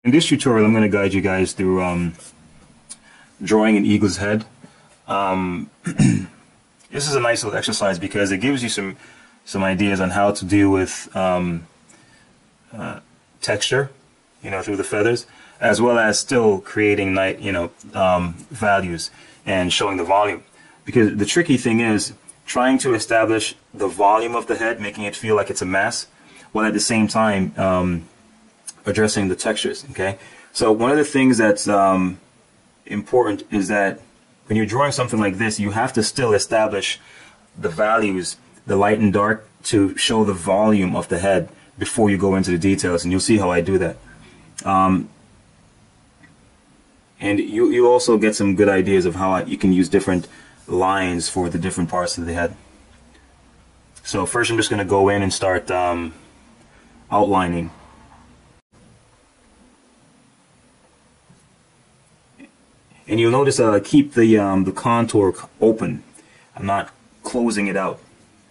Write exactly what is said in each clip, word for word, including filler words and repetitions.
In this tutorial, I'm going to guide you guys through um, drawing an eagle's head. Um, this is a nice little exercise because it gives you some some ideas on how to deal with um, uh, texture, you know, through the feathers, as well as still creating night, you know, um, values and showing the volume. Because the tricky thing is trying to establish the volume of the head, making it feel like it's a mass, while at the same time um, addressing the textures. Okay, so one of the things that's um, important is that when you're drawing something like this, you have to still establish the values, the light and dark, to show the volume of the head before you go into the details, and you'll see how I do that. Um, and you you also get some good ideas of how I, you can use different lines for the different parts of the head. So first, I'm just going to go in and start um, outlining. And you'll notice that I keep the um, the contour open. I'm not closing it out.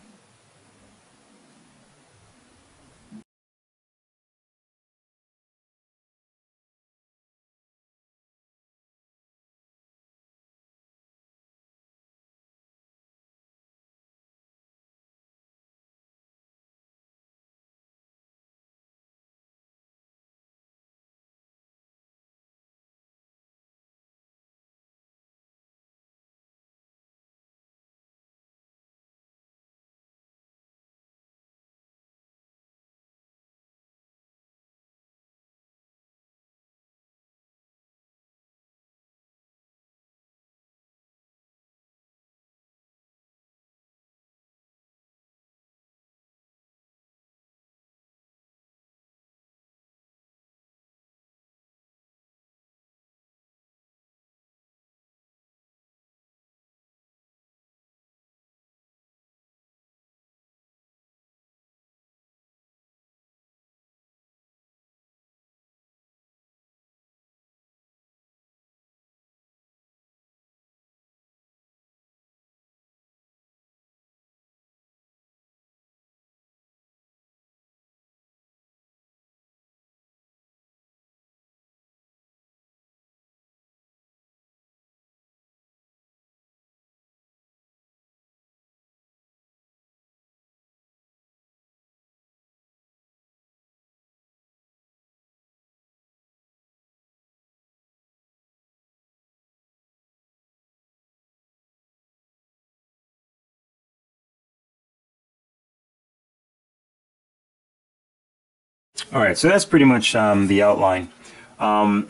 Alright, so that's pretty much um, the outline. Um,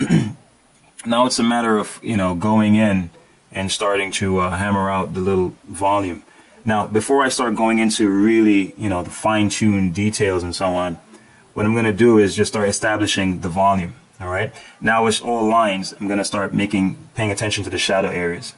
now it's a matter of, you know, going in and starting to uh, hammer out the little volume. Now, before I start going into really, you know, the fine-tuned details and so on, what I'm going to do is just start establishing the volume. Alright, now it's all lines. I'm going to start making, paying attention to the shadow areas.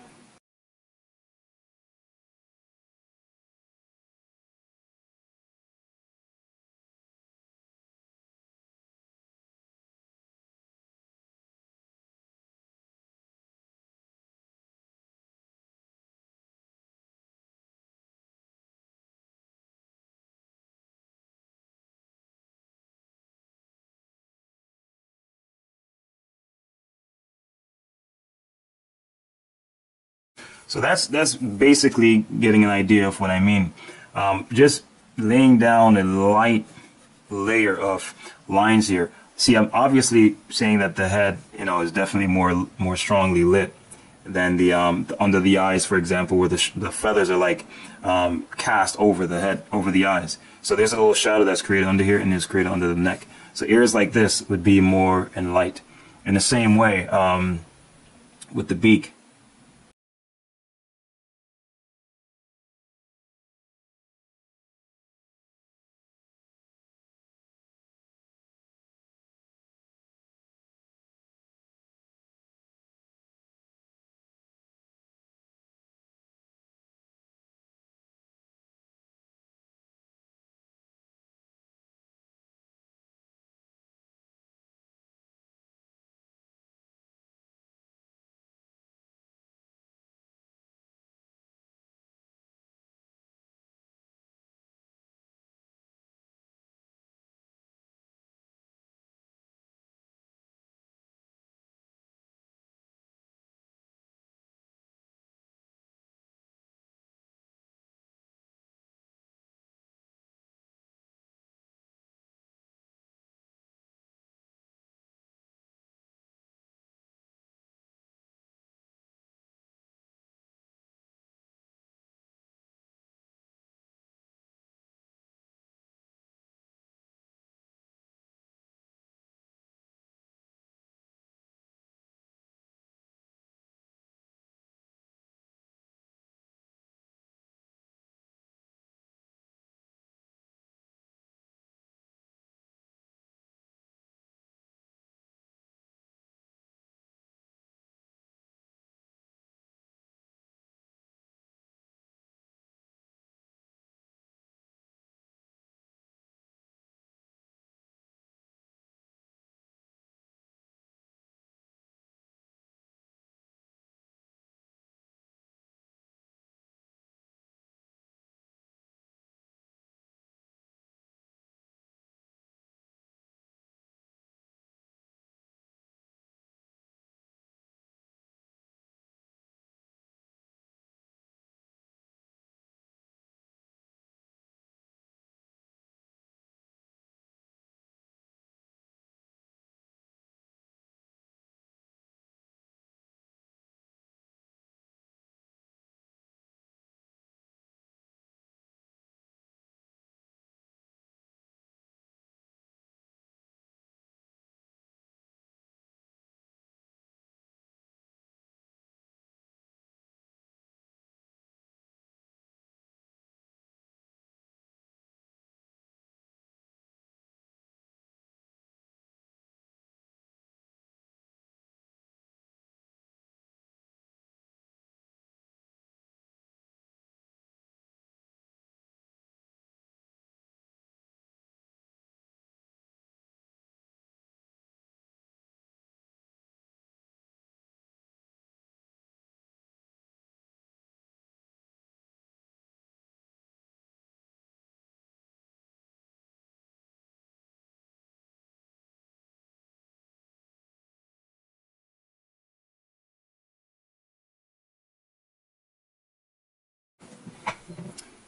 So that's that's basically getting an idea of what I mean. Um, just laying down a light layer of lines here. See, I'm obviously saying that the head, you know, is definitely more more strongly lit than the um, under the eyes, for example, where the sh the feathers are like um, cast over the head, over the eyes. So there's a little shadow that's created under here, and is created under the neck. So ears like this would be more in light. In the same way, um, with the beak.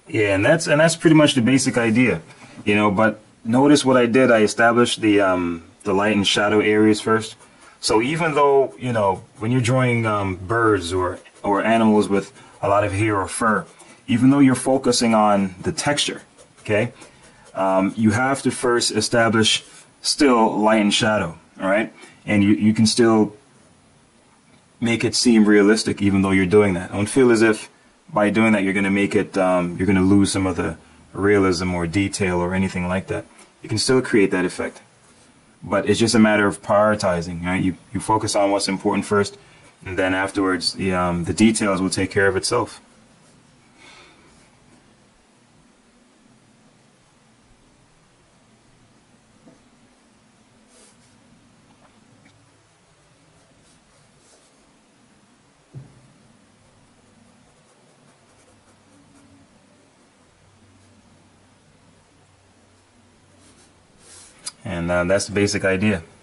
Yeah, and that's and that's pretty much the basic idea, you know. But notice what I did. I established the um, the light and shadow areas first. So even though, you know, when you're drawing um, birds or or animals with a lot of hair or fur, even though you're focusing on the texture, okay, um, you have to first establish still light and shadow, all right, and you you can still make it seem realistic even though you're doing that. Don't feel as if by doing that you're going to make it um, you're going to lose some of the realism or detail or anything like that. You can still create that effect, but it's just a matter of prioritizing, right? You you focus on what's important first, and then afterwards the um, the details will take care of itself. And uh, that's the basic idea.